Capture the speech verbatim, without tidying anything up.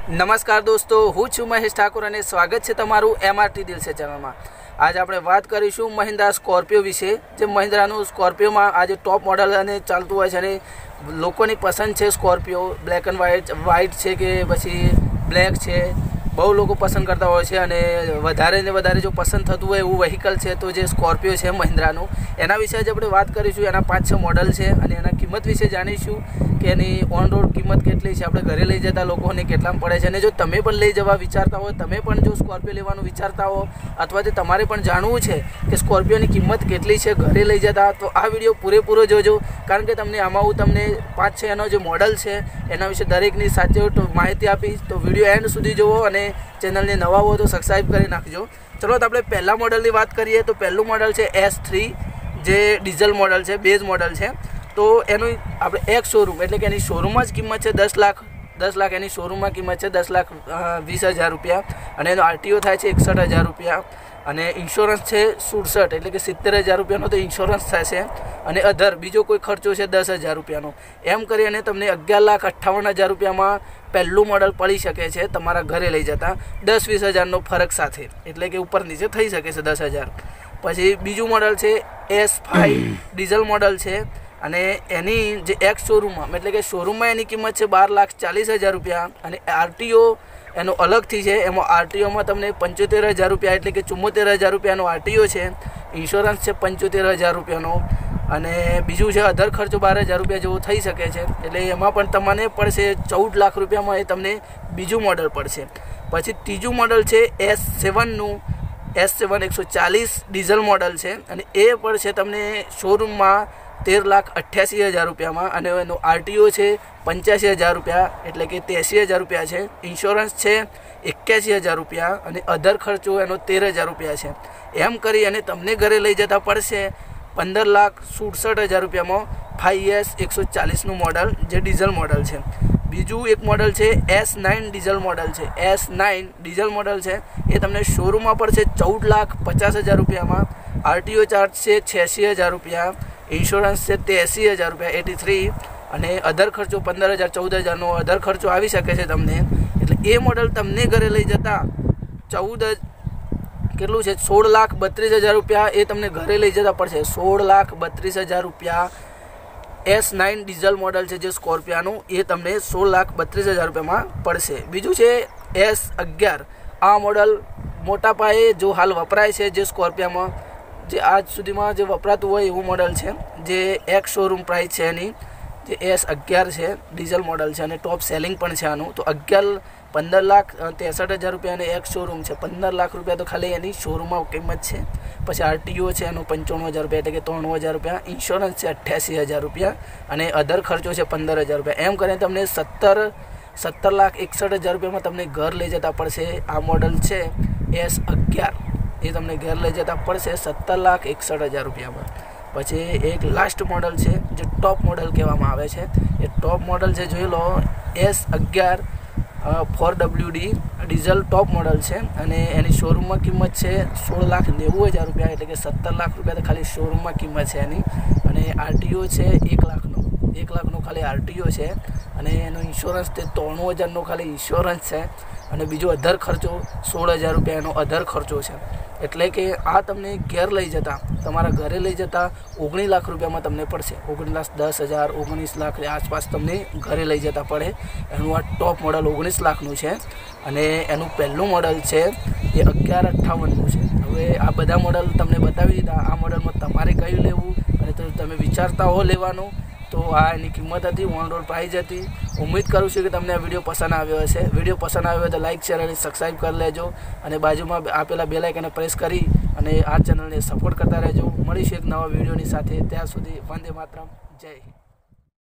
नमस्कार दोस्तों, हूँ छूं महेश ठाकुर और स्वागत है तमारू एमआरटी दिल से चैनल में। आज આપણે વાત કરીશું મહિન્દ્રા સ્કોર્પિયો વિશે। જે મહિન્દ્રાનું સ્કોર્પિયોમાં આજે ટોપ મોડલ અને ચાલતું હોય છે અને લોકોની પસંદ છે Scorpio. Black and white white છે કે પછી બ્લેક છે, બહુ લોકો પસંદ કરતા હોય છે અને વધારે ને વધારે જો પસંદ થતું હોય એવું વ્હીકલ છે તો જે સ્કોર્પિયો છે મહિન્દ્રાનું, એના વિશે જ આપણે વાત કરીશું। એના પાંચ છ મોડલ છે અને એના કિંમત વિશે જાણીશું કે એની ઓન રોડ કિંમત કેટલી છે, આપણે ઘરે લઈ જતા લોકોને કેટલામાં પડે છે। અને જો તમે પણ લઈ જવા વિચારતા હો, તમે પણ જો સ્કોર્પિયો લેવાનું વિચારતા હો અથવા તો તમારે પણ જાણવું છે કે સ્કોર્પિયોની કિંમત કેટલી છે ઘરે લઈ જતા, તો આ વિડીયો પૂરેપૂરો જોજો, કારણ કે તમને આમાં હું તમને પાંચ છ એનો જે મોડલ છે એના વિશે દરેકની સાચી માહિતી આપીશ। તો વિડીયો એન્ડ સુધી જુઓ અને ચેનલને નવા હો તો સબસ્ક્રાઈબ કરી નાખજો। ચલો તો આપણે પહેલા મોડલની વાત કરીએ તો પહેલું મોડલ છે એસ થ્રી, જે ડીઝલ મોડલ છે, બેઝ મોડલ છે। તો એનું આપણે એક શોરૂમ એટલે કે એની શોરૂમમાં જ કિંમત છે દસ લાખ દસ લાખ એની શોરૂમમાં કિંમત છે દસ લાખ વીસ હજાર રૂપિયા અને એનો આરટીઓ થાય છે એકસઠ હજાર રૂપિયા અને ઇન્સ્યોરન્સ છે સુડસઠ એટલે કે સિત્તેર હજાર રૂપિયાનો તો ઇન્સ્યોરન્સ થશે અને અધર બીજો કોઈ ખર્ચો છે દસ હજાર રૂપિયાનો। એમ કરી અને તમને અગિયાર લાખ અઠ્ઠાવન હજાર રૂપિયામાં પહેલું મોડલ પડી શકે છે તમારા ઘરે લઈ જતા દસ વીસ હજારનો ફરક સાથે, એટલે કે ઉપર નીચે થઈ શકે છે દસ હજાર। પછી બીજું મોડલ છે એસ ફાઇવ ડીઝલ મોડલ છે અને એની જે એક્સ શોરૂમમાં એટલે કે શોરૂમમાં એની કિંમત છે બાર લાખ ચાલીસ હજાર રૂપિયા અને આરટીઓ એનો અલગથી છે। એમાં આરટીઓમાં તમને પંચોતેર હજાર રૂપિયા એટલે કે ચુમ્મોતેર હજાર રૂપિયાનો આરટીઓ છે, ઇન્સ્યોરન્સ છે પંચોતેર હજાર રૂપિયાનો અને બીજું છે અધર ખર્ચો બાર હજાર રૂપિયા જેવો થઈ શકે છે, એટલે એમાં પણ તમને પડશે ચૌદ લાખ રૂપિયામાં એ તમને બીજું મોડલ પડશે। પછી ત્રીજું મોડલ છે એસ સેવનનું, એસ સેવન એકસો ચાલીસ ડીઝલ મોડલ છે અને એ પડશે તમને શોરૂમમાં તેર લાખ અઠ્યાસી હજાર રૂપિયામાં અને એનો આરટીઓ છે પંચ્યાસી હજાર રૂપિયા એટલે કે ત્યાંસી હજાર રૂપિયા છે, ઇન્સ્યોરન્સ છે એક્યાસી હજાર રૂપિયા અને અધર ખર્ચો એનો તેર હજાર રૂપિયા છે। એમ કરી અને તમને ઘરે લઈ જતા પડશે પંદર લાખ સુડસઠ હજાર રૂપિયામાં ફાઈવ એસ એકસો ચાલીસનું મોડલ જે ડીઝલ મોડલ છે। બીજું એક મોડલ છે એસ નાઇન ડીઝલ મોડલ છે, એસ નાઇન ડીઝલ મોડલ છે એ તમને શોરૂમમાં પડશે ચૌદ લાખ પચાસ હજાર રૂપિયામાં, આરટીઓ ચાર્જ છે છ્યાસી હજાર રૂપિયા, ઇન્સ્યોરન્સ છે ત્યાંસી હજાર રૂપિયા એટી થ્રી અને અધર ખર્ચો પંદર હજાર ચૌદ હજારનો અધર ખર્ચો આવી શકે છે તમને, એટલે એ મોડલ તમને ઘરે લઈ જતા ચૌદ કેટલું છે સોળ લાખ બત્રીસ હજાર રૂપિયા એ તમને ઘરે લઈ જતા પડશે સોળ લાખ બત્રીસ હજાર રૂપિયા। એસ નાઇન ડીઝલ મોડલ છે જે સ્કોર્પિયાનું એ તમને સોળ લાખ બત્રીસ હજાર રૂપિયામાં પડશે। બીજું છે એસ અગિયાર, આ મોડલ મોટા પાયે જો હાલ વપરાય છે જે સ્કોર્પિયામાં જે આજ સુધીમાં જે વપરાતું હોય એવું મોડલ છે, જે એક શોરૂમ પ્રાઇસ છે એની જે એસ અગિયાર છે ડીઝલ મોડલ છે અને ટોપ સેલિંગ પણ છે આનું, તો અગિયાર પંદર લાખ ત્રેસઠ હજાર રૂપિયા અને એક શોરૂમ છે પંદર લાખ રૂપિયા તો ખાલી એની શોરૂમમાં કિંમત છે। પછી આરટીઓ છે એનો પંચાણું હજાર રૂપિયા એટલે કે ત્રાણું હજાર રૂપિયા, ઇન્સ્યોરન્સ છે અઠ્યાસી હજાર રૂપિયા અને અધર ખર્ચો છે પંદર હજાર રૂપિયા। એમ કરીને તમને સત્તર સત્તર લાખ એકસઠ હજાર રૂપિયામાં તમને ઘર લઈ જતા પડશે। આ મોડલ છે એસ અગિયાર એ તમને ઘેર લઈ જતા પડશે સત્તર લાખ એકસઠ હજાર રૂપિયામાં। પછી એક લાસ્ટ મોડલ છે જે ટોપ મોડલ કહેવામાં આવે છે, એ ટોપ મોડલ છે જોઈ લો એસ અગિયાર four W D diesel top model છે અને એની શોરૂમમાં કિંમત છે સોળ લાખ નેવું હજાર રૂપિયા એટલે કે સત્તર લાખ રૂપિયા તો ખાલી શોરૂમમાં કિંમત છે એની અને આરટીઓ છે એક લાખનો એક લાખનો ખાલી આરટીઓ છે અને એનો ઇન્સ્યોરન્સ તે ત્રાણું હજારનો ખાલી ઇન્સ્યોરન્સ છે અને બીજો અધર ખર્ચો સોળ હજાર રૂપિયા એનો અધર ખર્ચો છે, એટલે કે આ તમને ઘેર લઈ જતા તમારા ઘરે લઈ જતા ઓગણીસ લાખ રૂપિયામાં તમને પડશે। ઓગણીસ લાખ દસ હજાર ઓગણીસ લાખ આસપાસ તમને ઘરે લઈ જતા પડે। એનું આ ટોપ મોડલ ઓગણીસ લાખનું છે અને એનું પહેલું મોડલ છે એ અગિયાર અઠ્ઠાવનનું છે। હવે આ બધા મોડલ તમને બતાવી દીધા, આ મોડલમાં તમારે કયું લેવું અને તો તમે વિચારતા હો લેવાનું તો આ એની કિંમત હતી, ઓન રોડ પ્રાઇસ હતી। ઉમ્મીદ કરું છું કે તમને આ વિડીયો પસંદ આવ્યો હશે। વિડીયો પસંદ આવ્યો હોય તો લાઇક શેર અને સબસ્ક્રાઈબ કરી લેજો અને બાજુમાં આપેલા બેલ આઇકનને પ્રેસ કરી અને આ ચેનલને સપોર્ટ કરતા રહેજો। મળીશું એક નવા વિડીયોની સાથે, ત્યાં સુધી વંદે માતરમ, જય હિન્દ।